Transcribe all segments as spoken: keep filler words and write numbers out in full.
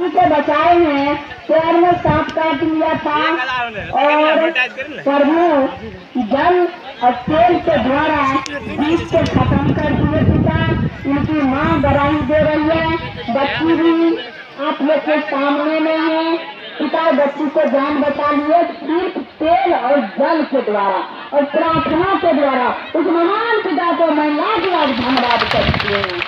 बच्ची को बचाए हैं, पैर में सांप काट लिया था और प्रभु जल और तेल के द्वारा बीच को खत्म कर दिए पिता। इनकी माँ डराई दे रही है, बच्ची भी आप लोग के सामने में है। पिता बच्ची को जान बचा लिए सिर्फ तेल और जल के द्वारा और प्रार्थना के द्वारा। उस महान पिता को मैं लाख लाख धन्यवाद करती हूँ।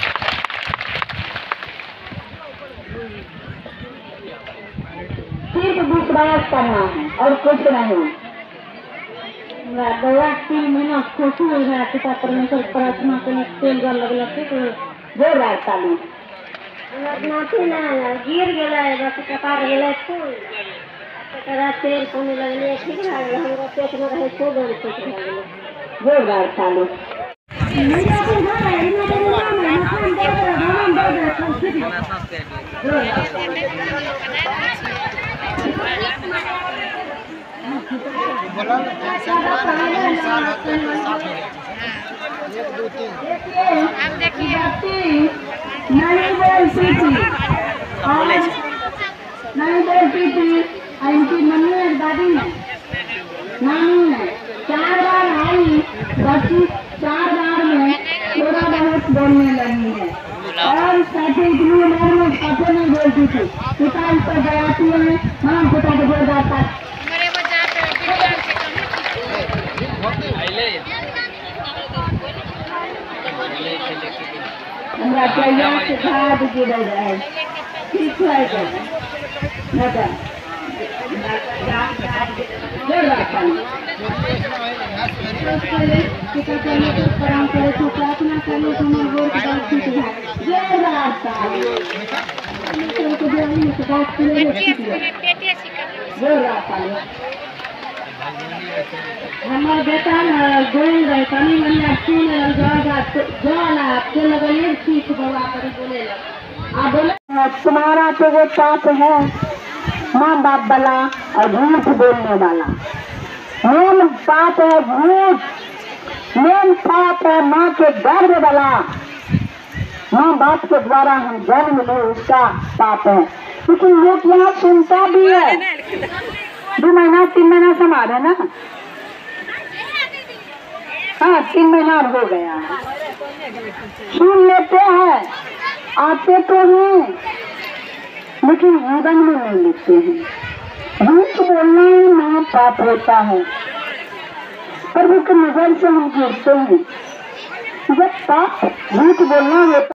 सिर्फ विश्वास करना है और कुछ नहीं। दवा तीन महीना खुशी हो गया पिता परमेश्वर प्रार्थना करने तेल जल लगल तो जोरदार ताली गिर गया बस कपार गया फूल तेल पानी लगने ठीक है हमारा पेट में रहे सो गए ठीक है जोरदार ताली। अब देखिए नहीं बोलती थी नहीं बोलती थी इनकी मम्मी और दादी ने नानी ने चार बार आई बच्ची चार बार में थोड़ा बहुत बोलने लगी है और साथ इतनी उम्र में कभी नहीं बोलती थी। पिता इस पर डराती है माँ पिता को बोल जाता हमरा चाहिए सिखा दीजिए रहे ठीक है प्रार्थना करे तो प्रार्थना करने को मैं वोट डालती हूँ। हमारे बेटा गोल रहे कमी मनी सुन जला आपके लगे ठीक बाबा कर बोले आप बोले तुम्हारा तो वो पाप है माँ बाप वाला और झूठ बोलने वाला। मेन पाप है झूठ, मेन पाप है माँ के गर्भ वाला। माँ बाप के द्वारा हम जन्म ले उसका पाप है। लेकिन लोग यहाँ सुनता भी है दो महीना तीन महीना समाज है ना। हाँ तीन महीना हो गया सुन लेते हैं आते तो हैं लेकिन जीवन में नहीं लिखते हैं। झूठ बोलना ही महा पाप होता है। प्रभु की नजर से हम गिरते हैं। जब पाप झूठ बोलना होता